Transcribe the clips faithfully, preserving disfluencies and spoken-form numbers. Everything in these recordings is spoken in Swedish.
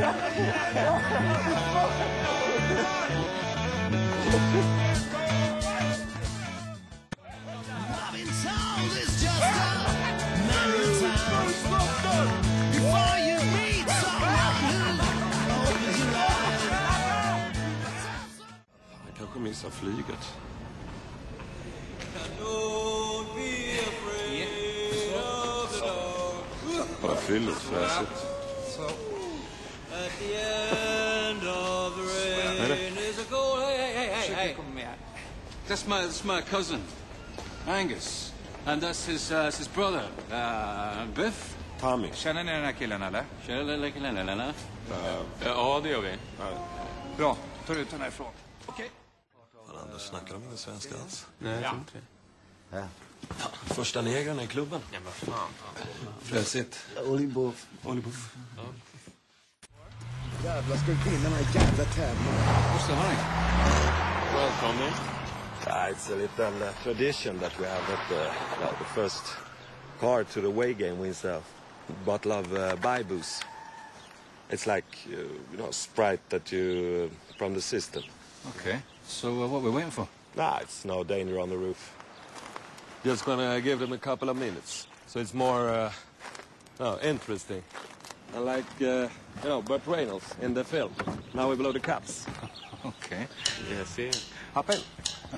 Jag kanske missar flyget. Bara fylligt fräsigt. That's my, that's my cousin, Angus. And that's his, uh, his brother, uh, Biff. Tommy. Känner ni den här killen, eller? Känner du den här killen, eller? Uh, Ja, det gör vi. Bra, tar ut den härifrån. Okej. Fan, Anders, snackar de ingen svenska alls? Nej, jag tror inte det. Ja. Första negrarna i klubben. Ja, men fan. Fräsigt. Olibuff. Olibuff. Ja. Jävlar, ska vi vinna den här jävla tävlingen? Hur stämmer det? Well, Tommy. Yeah, it's a little uh, tradition that we have that uh, well, the first card to the away game wins a bottle of uh, Bybus. It's like, uh, you know, Sprite that you, uh, from the system. Okay. So uh, what are we waiting for? Nah, it's no danger on the roof. Just gonna give them a couple of minutes. So it's more, uh, no, interesting. And like, uh, you know, Burt Reynolds in the film. Now we blow the caps. Okay. Yeah, see? Hop in.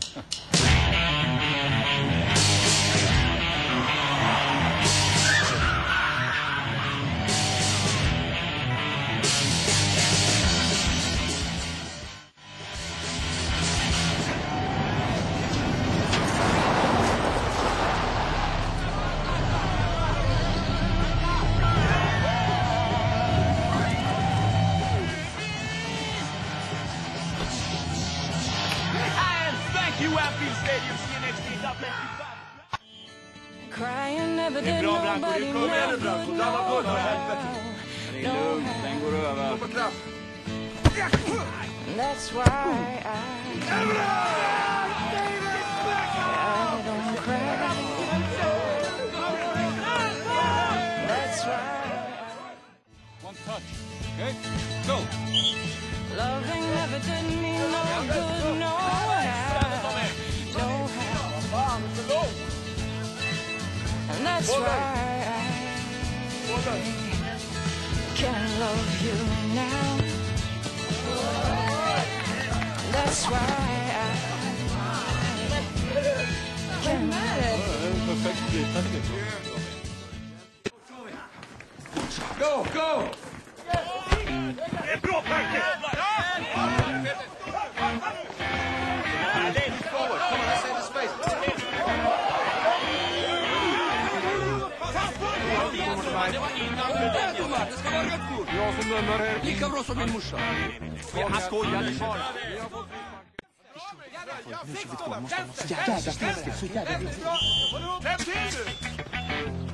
Crying never did nobody no good, no. Det är lugnt, den går över. That's why I, I don't cry. That's why One touch. Okay? Go. loving never did me no good, no how, no how. And that's why I can love you now. That's why I can Go, go! Jag som dömer här. Lika bra som min morsa. Han skojar. Nu kör vi två. Måste, måste. Jävla fläskigt. Så jävla fläskigt.